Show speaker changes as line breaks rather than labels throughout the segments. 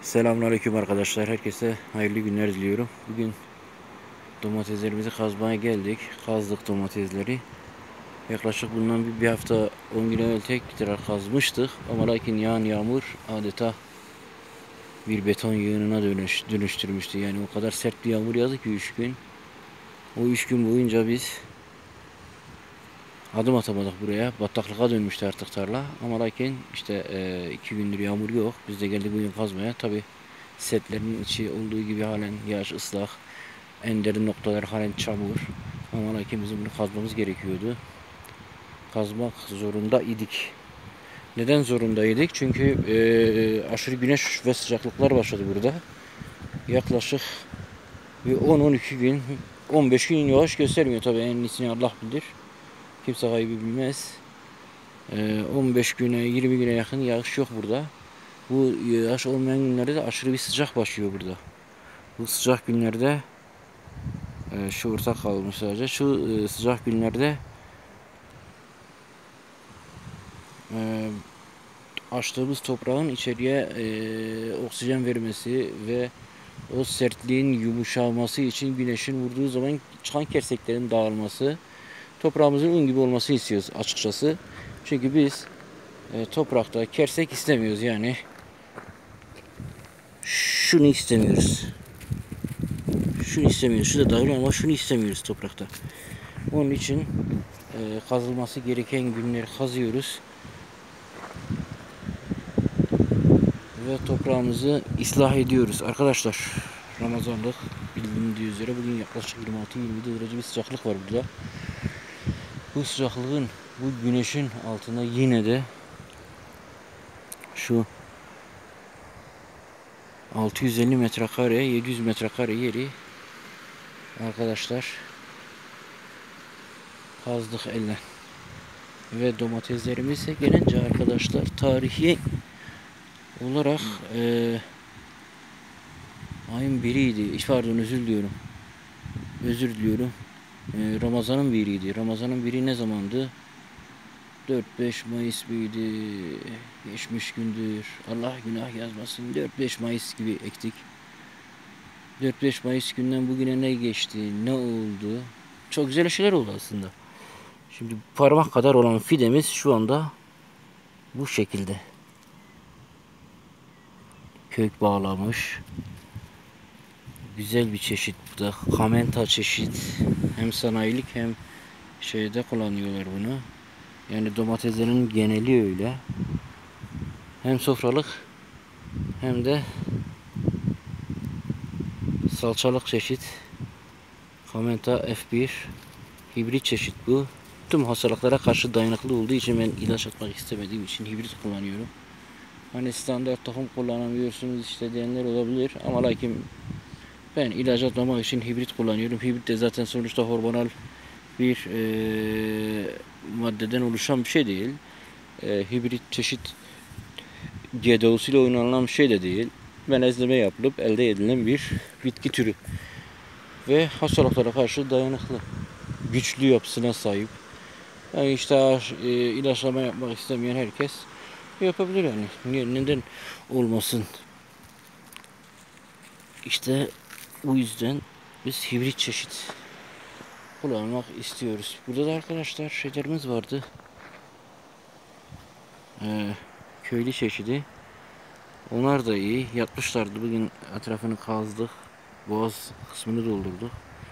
Selamünaleyküm arkadaşlar. Herkese hayırlı günler diliyorum. Bugün domateslerimizi kazmaya geldik. Kazdık domatesleri. Yaklaşık bundan bir hafta 10 gün evvel tekrar kazmıştık. Ama lakin yağan yağmur adeta bir beton yığınına dönüştürmüştü. Yani o kadar sert bir yağmur yağdı ki 3 gün. O 3 gün boyunca biz adım atamadık buraya. Bataklığa dönmüştü artık tarla. Ama lakin işte 2 gündür yağmur yok. Biz de geldik bugün kazmaya. Tabi setlerin içi olduğu gibi halen yağış ıslak. En derin noktalar halen çamur. Ama lakin bizim bunu kazmamız gerekiyordu. Kazmak zorunda idik. Neden zorundaydık? Çünkü aşırı güneş ve sıcaklıklar başladı burada. Yaklaşık bir 10-12 gün, 15 gün yağış göstermiyor. Tabii en iyisini Allah bilir. Kimse kaybı bilmez. 15 güne, 20 güne yakın yağış yok burada. Bu yağış olmayan günlerde de aşırı bir sıcak başlıyor burada. Bu sıcak günlerde şu ortak kalmış sadece. Şu sıcak günlerde açtığımız toprağın içeriye oksijen vermesi ve o sertliğin yumuşaması için güneşin vurduğu zaman çıkan kerseklerin dağılması, toprağımızın un gibi olması istiyoruz açıkçası. Çünkü biz toprakta kersek istemiyoruz yani. Şunu istemiyoruz. Şunu istemiyoruz. Şu da dahil ama şunu istemiyoruz toprakta. Onun için kazılması gereken günleri kazıyoruz. Ve toprağımızı ıslah ediyoruz. Arkadaşlar Ramazanlık bildiğiniz üzere bugün yaklaşık 26-27 derece bir sıcaklık var burada. Bu sıcaklığın, bu güneşin altında yine de şu 650 metrekare, 700 metrekare yeri arkadaşlar kazdık elle. Ve domateslerimize gelince arkadaşlar tarihi olarak ayın biriydi. Pardon özür diliyorum. Ramazan'ın biriydi. Ramazan'ın biri ne zamandı? 4-5 Mayıs mıydı? Geçmiş gündür. Allah günah yazmasın. 4-5 Mayıs gibi ektik. 4-5 Mayıs günden bugüne ne geçti? Ne oldu? Çok güzel şeyler oldu aslında. Şimdi parmak kadar olan fidemiz şu anda bu şekilde. Kök bağlamış. Güzel bir çeşit bu da. Kamenta çeşit. Hem sanayilik hem şeyde kullanıyorlar bunu. Yani domateslerin geneli öyle. Hem sofralık hem de salçalık çeşit. Kamenta F1 hibrit çeşit bu. Tüm hastalıklara karşı dayanıklı olduğu için ben ilaç atmak istemediğim için hibrit kullanıyorum. Hani standart tohum kullanamıyorsunuz işte diyenler olabilir ama lakin ben ilaç atmamak için hibrit kullanıyorum. Hibrit de zaten sonuçta hormonal bir maddeden oluşan bir şey değil. Hibrit çeşit GDO'su ile oynanılan bir şey de değil. Benezleme yapılıp elde edilen bir bitki türü. Ve hastalıklara karşı dayanıklı. Güçlü yapısına sahip. Yani işte ilaçlama yapmak istemeyen herkes yapabilir yani. Neden olmasın? İşte bu yüzden biz hibrit çeşit kullanmak istiyoruz. Burada da arkadaşlar şeylerimiz vardı. Köylü çeşidi. Onlar da iyi. Yatmışlardı. Bugün etrafını kazdık. Boğaz kısmını doldurduk.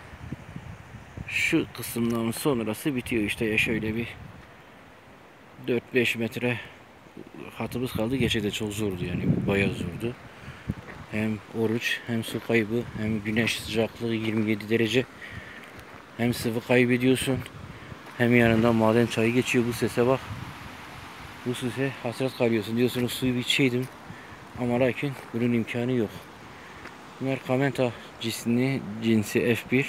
Şu kısımdan sonrası bitiyor işte ya şöyle bir 4-5 metre hatımız kaldı. Gerçekten çok zordu yani. Bayağı zordu. Hem oruç hem su kaybı hem güneş sıcaklığı 27 derece. Hem sıvı kaybediyorsun. Hem yanından maden çayı geçiyor. Bu sese bak. Bu sese hasret kalıyorsun. Diyorsunuz suyu bir içeydim. Ama lakin bunun imkanı yok. Bunlar Kamenta cinsi F1.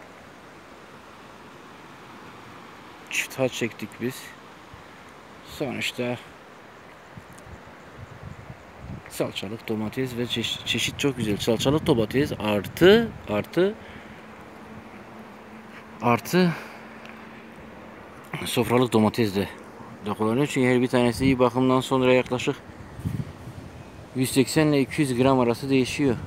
Çift hat çektik biz. Sonuçta salçalık domates ve çeşit çok güzel. Salçalık domates artı sofralık domates de kullanıyor. Çünkü her bir tanesi iyi bakımdan sonra yaklaşık 180 ile 200 gram arası değişiyor.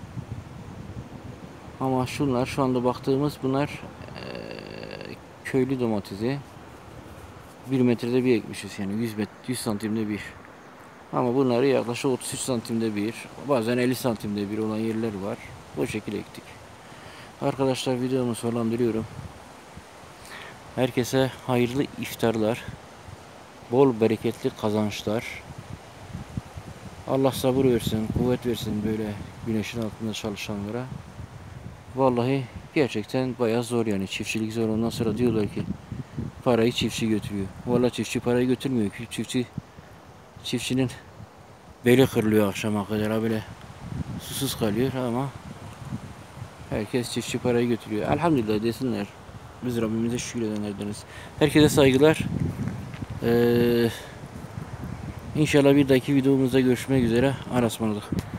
Ama şunlar şu anda baktığımız bunlar köylü domatesi. 1 metrede bir ekmişiz yani 100 santimde bir. Ama bunları yaklaşık 33 santimde bir, bazen 50 santimde bir olan yerler var. Bu şekilde ektik. Arkadaşlar videomu sonlandırıyorum. Herkese hayırlı iftarlar. Bol bereketli kazançlar. Allah sabır versin, kuvvet versin böyle güneşin altında çalışanlara. Vallahi gerçekten bayağı zor yani çiftçilik zor. Ondan sonra diyorlar ki parayı çiftçi götürüyor. Vallahi çiftçi parayı götürmüyor ki. Çiftçinin beli kırılıyor akşama kadar böyle susuz kalıyor ama herkes çiftçi parayı götürüyor. Elhamdülillah desinler. Biz Rabbimize şükür edenlerdeniz. Herkese saygılar. İnşallah bir dahaki videomuzda görüşmek üzere. Arasmalık.